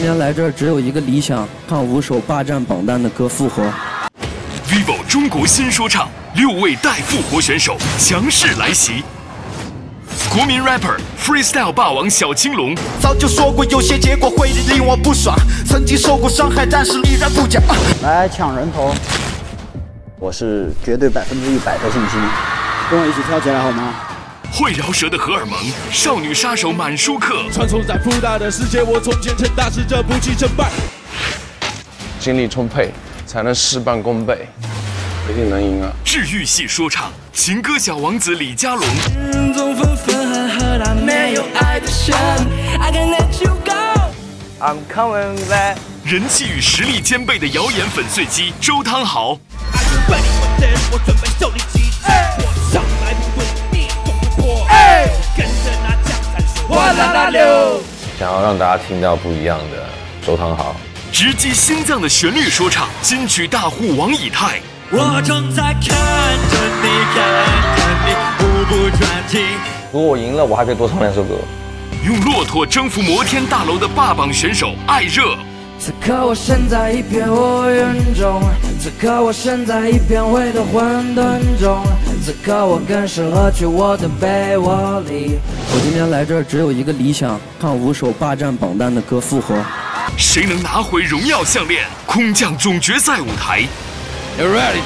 今天来这儿只有一个理想，看5首霸占榜单的歌复活。 vivo 中国新说唱6位待复活选手强势来袭。国民 rapper freestyle 霸王小青龙， 早就说过有些结果会令我不爽，曾经受过伤害，但是依然不讲。 来抢人头，我是绝对100%的信心，跟我一起跳起来好吗？ 会饶舌的荷尔蒙，少女杀手满舒克， 传送在复大的世界，我从前成大事，这不计成败。 精力充沛，才能事半功倍，一定能赢啊！ 治愈系说唱，情歌小王子李佳隆， 总纷纷和他没有爱的深 ，I can let you go。I'm coming back。 人气与实力兼备的谣言粉碎机周汤豪。 我准备受你击败，我上来不动，你攻不破，跟着那江山是哗啦啦流。 想要让大家听到不一样的周汤豪， 直击心脏的旋律说唱，金曲大户王以太。 我正在看着你，目不转睛。 如果我赢了，我还可以多唱2首歌。 用骆驼征服摩天大楼的霸榜选手艾热。 此刻我身在一片乌云中，此刻我身在一片灰的混沌中，此刻我更适合去我的被窝里。我今天来这儿只有一个理想，看5首霸占榜单的歌复活。 谁能拿回荣耀项链？空降总决赛舞台。 You ready？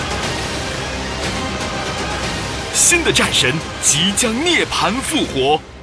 新的战神即将涅槃复活。